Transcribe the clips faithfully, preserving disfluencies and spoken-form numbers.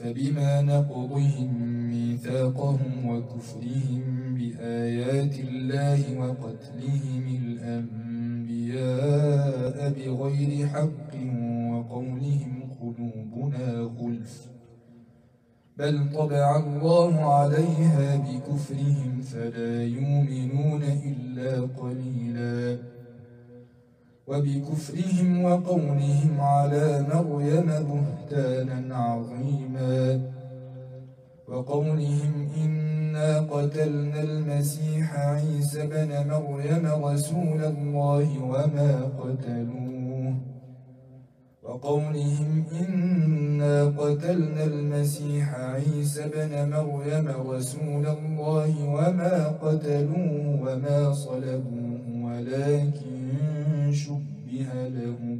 فبما نقضهم ميثاقهم وكفرهم بآيات الله وقتلهم الأنبياء بغير حق وقولهم قلوبنا غلف بل طبع الله عليها بكفرهم فلا يؤمنون إلا قليلا وبكفرهم وقولهم على مريم بهتانا عظيما وقولهم إنا قتلنا المسيح عيسى بن مريم رسول الله وما قتلوه وقولهم إنا قتلنا المسيح عيسى بن مريم رسول الله وما قتلوه وما صلبوه ولكن شبه لهم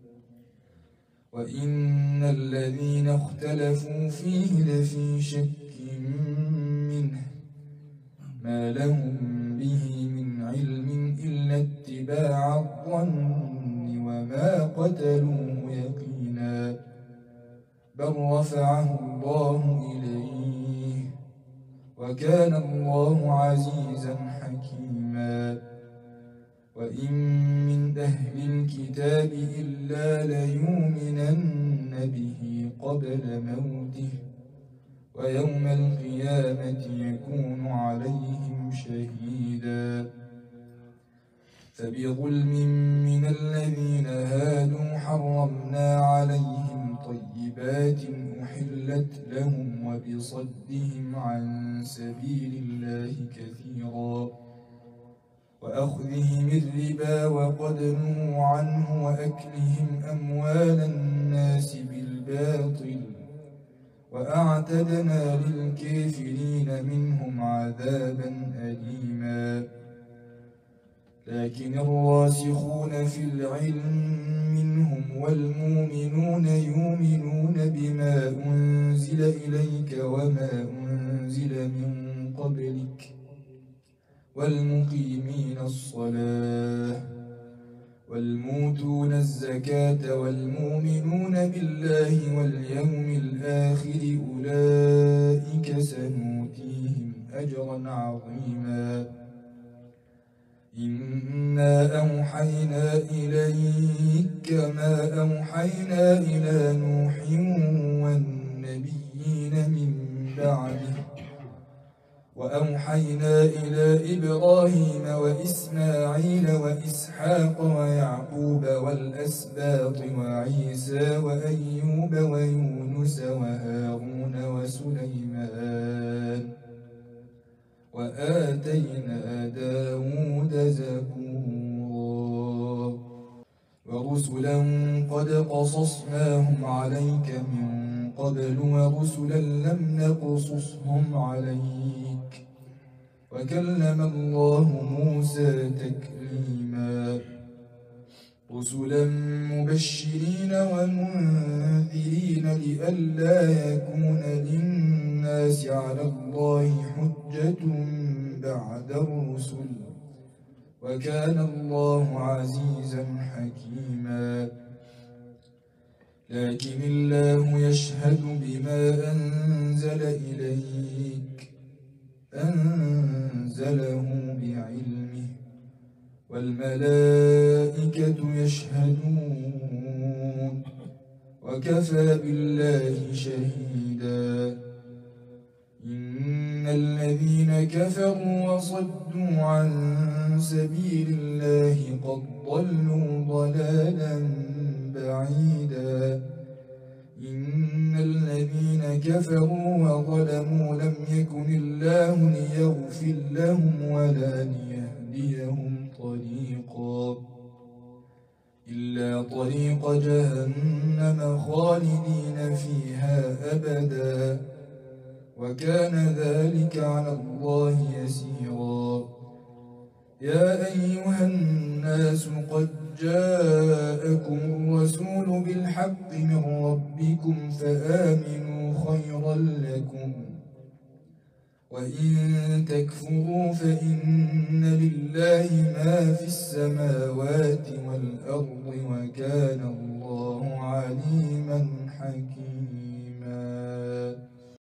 وإن الذين اختلفوا فيه لفي شك منه ما لهم به من علم إلا اتباع الظن وما قتلوه يقينا بل رفعه الله إليه وكان الله عزيزا حكيما وإن من أهل الكتاب إلا ليؤمنن به قبل موته ويوم القيامة يكون عليهم شهيدا فبظلم من الذين هادوا حرمنا عليهم طيبات أحلت لهم وبصدهم عن سبيل الله كثيرا وأخذهم الربا وقد نهوا عنه وأكلهم أموال الناس بالباطل وأعتدنا للكافرين منهم عذابا أليما لكن الراسخون في العلم منهم والمؤمنون يؤمنون بما أنزل إليك وما أنزل من قبلك والمقيمين الصلاة والموتون الزكاة والمؤمنون بالله واليوم الآخر أولئك سنؤتيهم أجرا عظيما إنا أوحينا إليك كما أوحينا إلى نوح والنبيين من بعده وأوحينا إلى إبراهيم وإسماعيل وإسحاق ويعقوب والأسباط وعيسى وأيوب ويونس وهارون وسليمان وآتينا داود زبورا ورسلا قد قصصناهم عليك من قبل ورسلا لم نقصصهم عليك وكلم الله موسى تكليما رسلا مبشرين ومنذرين لئلا يكون للناس على الله حجة بعد الرسل وكان الله عزيزا حكيما لكن الله يشهد بما أنزل إليك أنزله بعلمه والملائكة يشهدون وكفى بالله شهيدا إن الذين كفروا وصدوا عن سبيل الله قد ضلوا ضلالا بعيدا إن الذين كفروا وظلموا لم يكن الله ليغفر لهم ولا ليهديهم طريقا إلا طريق جهنم خالدين فيها أبدا وكان ذلك على الله يسيرا يا أيها الناس قد جاءكم الرسول بالحق من ربكم فآمنوا خيرا لكم وإن تكفروا فإن لله ما في السماوات والأرض وكان الله عليما حكيما.